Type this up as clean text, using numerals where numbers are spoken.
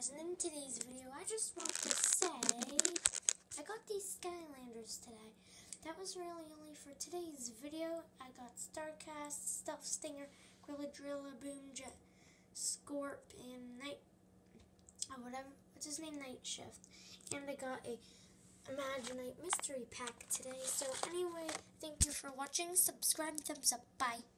guys, and in today's video I just want to say I got these Skylanders today. That was really only for today's video. I got Starcast, Stealth Stinger, Grilladrilla, Boomjet, Scorp, and what's his name, Night Shift. And I got a Imaginite mystery pack today. So anyway, thank you for watching. Subscribe, thumbs up, bye.